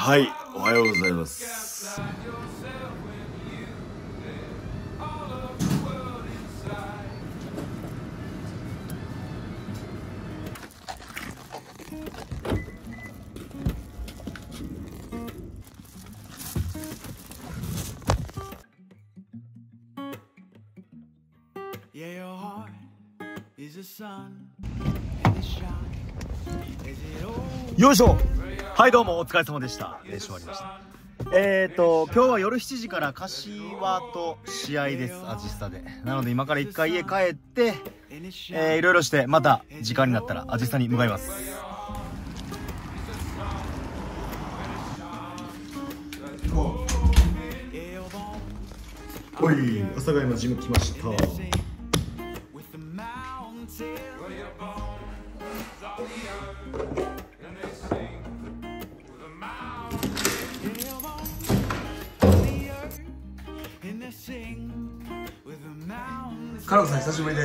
はい、おはようございます。よいしょ。はい、どうもお疲れ様でした。練習終わりました。今日は夜7時から柏と試合です。アジスタで。なので今から一回家帰って、いろいろしてまた時間になったらアジスタに向かいます。おい、阿佐ヶ谷のジム来ました。カラブさん久しぶりです。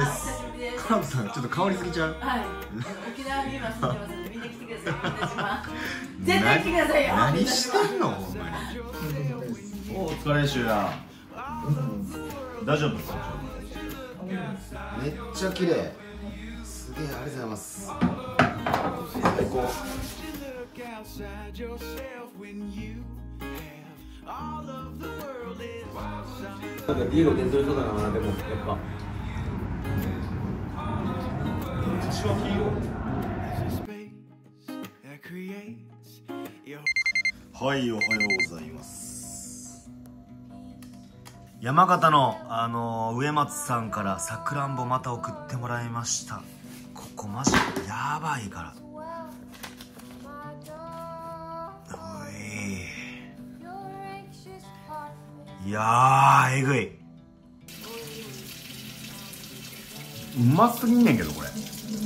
カラブさんちょっと変わりすぎちゃう。はい。沖縄に今住んでますのでみんな来てください。絶対来てくださいよ。何してんのほんまに。お疲れ練や。大丈夫ですか。めっちゃ綺麗。すげえありがとうございます。最高。なんかビールを伝統そうだな。でもやっぱ柏黄色。はい、おはようございます。山形の植松さんからさくらんぼまた送ってもらいました。ここマジやばいから。いやー、えぐい。うますぎんねんけどこれ。や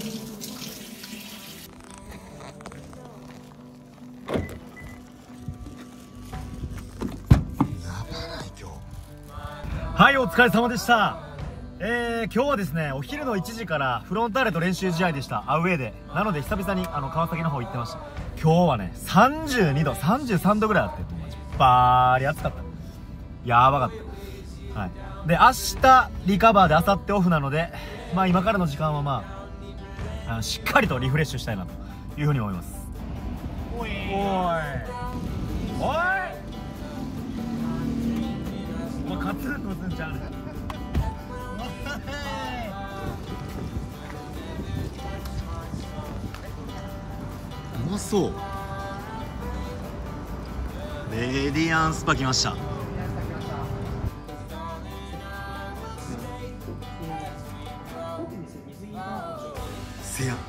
ばない今日。はい、お疲れ様でした。今日はですね、お昼の1時からフロンターレと練習試合でした。アウェーで。なので久々に川崎の方行ってました。今日はね32度33度ぐらいあって、バーリ暑かった。やばかった。はい。で、明日リカバーで、明後日オフなので、まあ今からの時間はしっかりとリフレッシュしたいなというふうに思います。おいおいおい、お前カツンコツンちゃうねん。うまそう。レディアンスパ来ました。せやん、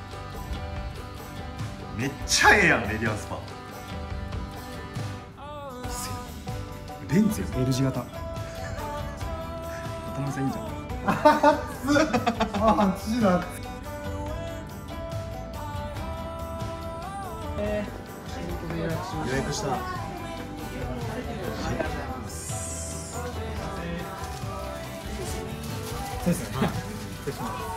めっちゃええやん、レディアンスパ。せやん、ベンツやん、L 字型。渡辺さんいいんじゃん。あっちだ。予約した。そうですね。失礼します。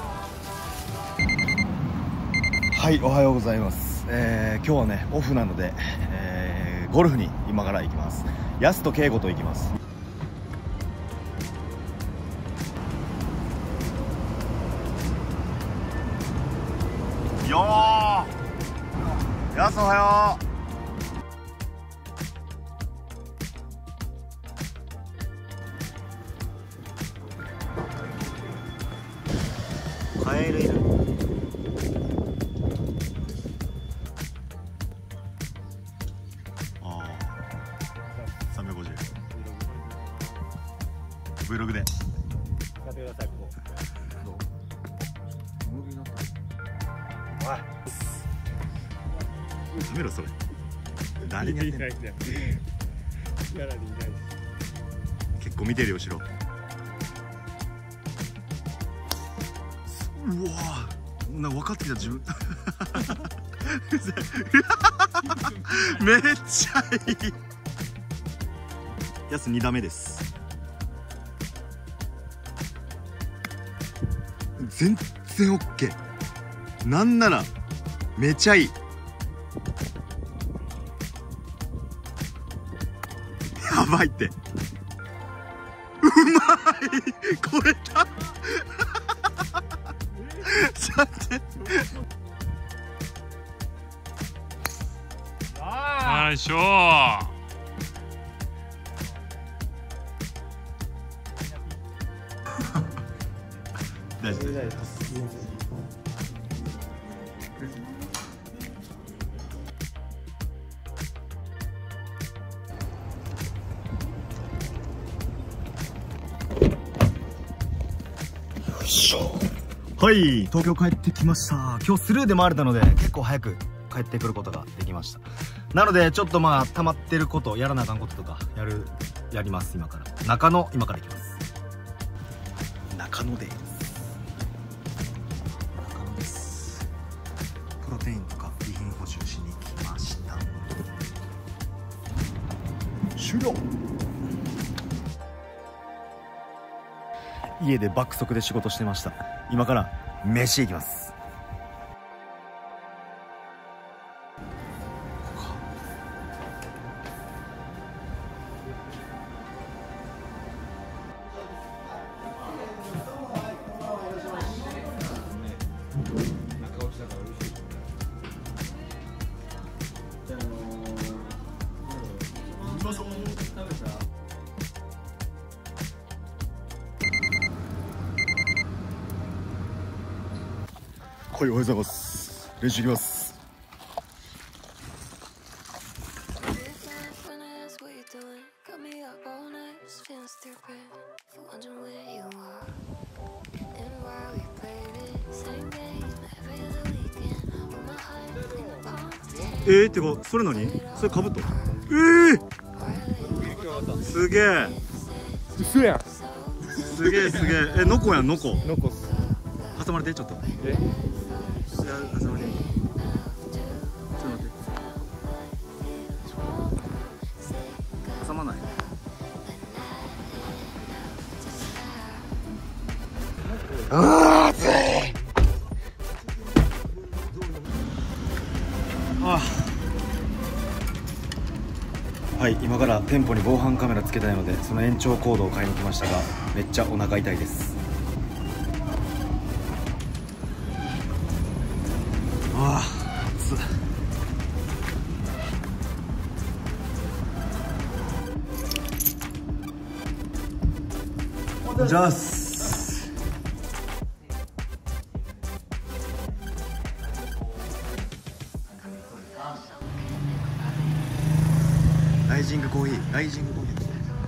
はい、おはようございます。今日はねオフなので、ゴルフに今から行きます。やすとけいごと行きます。よー、やすおはよう。カエルいる。Vlog で使ってください。ここどう？ムービーになった。おい、止めろそれ。誰にやってんの？結構見てるよ後ろ。うわー、なんか分かってきた自分。めっちゃいい。やつ2打目です。全然 OK。 なんならめちゃいい。 ばいって。うまい、これだ。ちょっと待って。 よいしょー。 大丈夫です。はい、東京帰ってきました。今日スルーで回れたので結構早く帰ってくることができました。なのでちょっとまあ溜まってること、やらなあかんこととかやります。今から中野、今から行きます。中野です。プロテインとか備品補充しに来ました。終了。家で爆速で仕事してました。今から飯行きます。はい、おはようございます。練習行きます。てかそれ何？それかぶった？すげえ。 嘘やん。 すげえすげえ。ノコやん、ノコ。 ノコっす。 挟まれてちょっと。挟まれて。ちょっと待って。挟まない。暑い。はい、今から店舗に防犯カメラつけたいのでその延長コードを買いに来ましたが、めっちゃお腹痛いです。暑っ。お願いします。ライジングコーヒー、ライジングコーヒ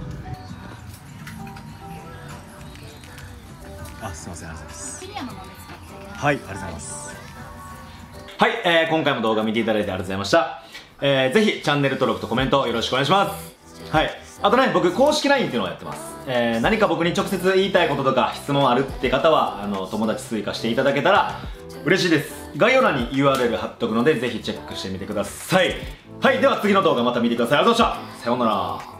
ー。あ、すみません、ありがとうございます。はい、ありがとうございます。はい、今回も動画見ていただいてありがとうございました。ぜひチャンネル登録とコメントよろしくお願いします。はい、あとね、僕公式 LINE っていうのをやってます。何か僕に直接言いたいこととか質問あるって方は友達追加していただけたら嬉しいです。概要欄に URL 貼っとくのでぜひチェックしてみてください。はい、では次の動画また見てください。ありがとうございました。さようなら。